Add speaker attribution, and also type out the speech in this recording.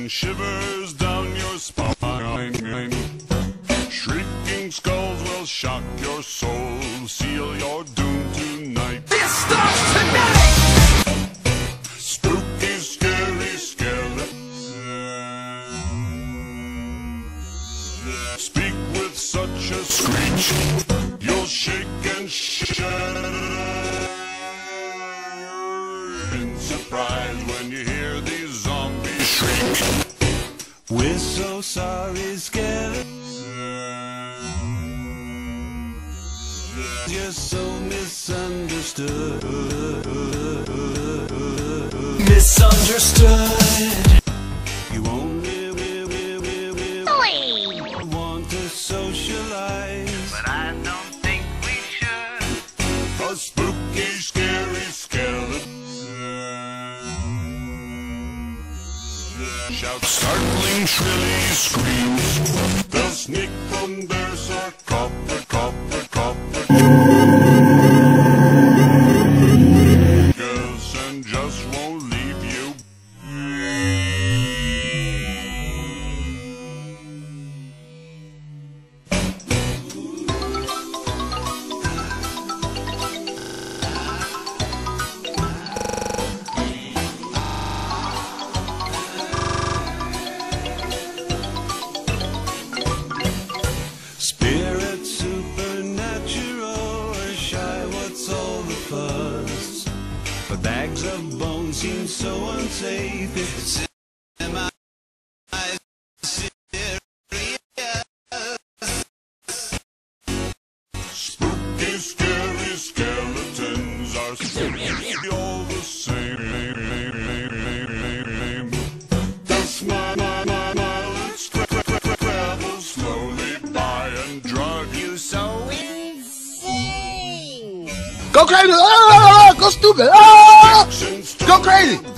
Speaker 1: send shivers down your spine. Shrieking skulls will shock your soul, seal your doom tonight.
Speaker 2: This starts tonight!
Speaker 1: Spooky, scary skeleton. Speak with such a screech, you'll shake and shudder in surprise when you hear these zombies shriek. We're so sorry, skeleton. You're so misunderstood.
Speaker 2: Misunderstood.
Speaker 1: You only want to socialize,
Speaker 3: but I don't think we should.
Speaker 1: a spooky, scary skeleton. Shout startling, shrilly screams. They'll sneak from their sarcophagus and just won't leave you. Spirit supernatural or shy, what's all the fuss? But bags of bones seem so unsafe. It's spooky, scary skeletons are all the same. The smile travels slowly by and drug you so insane.
Speaker 4: Go crazy! Ah, go stupid! Ah,
Speaker 1: Actions
Speaker 4: go crazy!